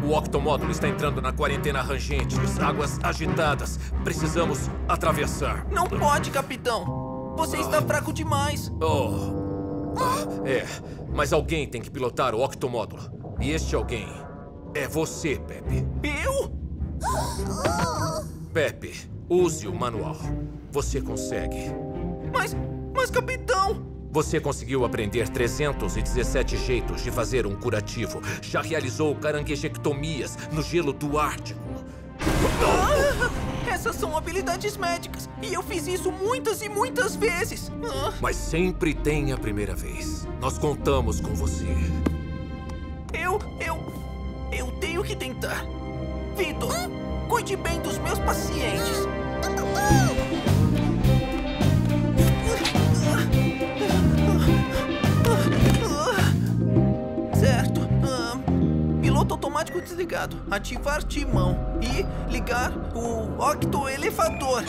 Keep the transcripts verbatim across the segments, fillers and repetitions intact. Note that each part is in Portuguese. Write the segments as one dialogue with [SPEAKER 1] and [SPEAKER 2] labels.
[SPEAKER 1] O octomódulo está entrando na quarentena rangente. Águas agitadas. Precisamos atravessar.
[SPEAKER 2] Não pode, capitão. Você está fraco demais.
[SPEAKER 1] Oh. Ah, é, mas alguém tem que pilotar o octomódulo. E este alguém é você, Pepe.
[SPEAKER 2] Eu?
[SPEAKER 1] Pepe, use o manual. Você consegue.
[SPEAKER 2] Mas, mas, capitão...
[SPEAKER 1] Você conseguiu aprender trezentos e dezessete jeitos de fazer um curativo. Já realizou caranguejectomias no gelo do Ártico.
[SPEAKER 2] Ah, essas são habilidades médicas. E eu fiz isso muitas e muitas vezes. Ah.
[SPEAKER 1] Mas sempre tem a primeira vez. Nós contamos com você.
[SPEAKER 2] Eu, eu, eu tenho que tentar. Vitor, cuide bem dos meus pacientes. Certo. Ah, piloto automático desligado. Ativar timão. E ligar o octoelevador.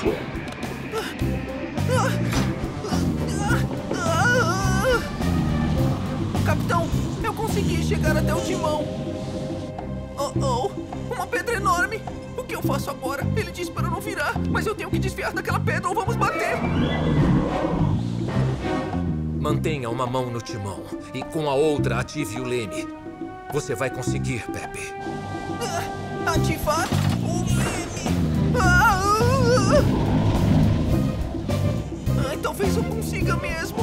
[SPEAKER 2] Ah, ah, ah, ah. Capitão, eu consegui chegar até o timão. Oh, oh, uma pedra enorme. O que eu faço agora? Ele disse para eu não virar, mas eu tenho que desviar daquela pedra ou vamos bater.
[SPEAKER 1] Mantenha uma mão no timão e com a outra ative o leme. Você vai conseguir, Pepe.
[SPEAKER 2] Ah, ativar o leme. Ah, ah, ah, talvez eu consiga mesmo.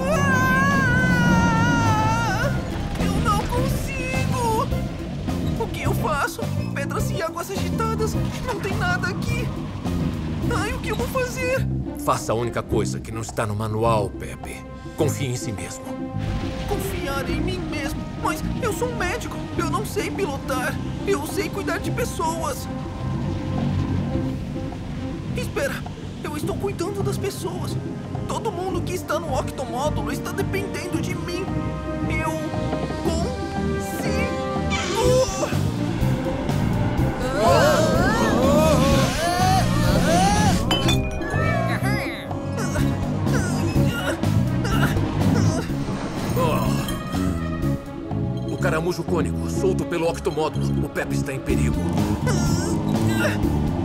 [SPEAKER 2] Ah, eu não consigo. O que eu faço? Pedras e águas agitadas. Não tem nada aqui. Ai, o que eu vou fazer?
[SPEAKER 1] Faça a única coisa que não está no manual, Pepe. Confie em si mesmo.
[SPEAKER 2] Confiar em mim mesmo? Mas eu sou um médico. Eu não sei pilotar. Eu sei cuidar de pessoas. Espera. Eu estou cuidando das pessoas. Todo mundo que está no octomódulo está dependendo de mim. Eu consigo. Ah!
[SPEAKER 1] O caramujo cônico, solto pelo octomódulo. O Pepe está em perigo.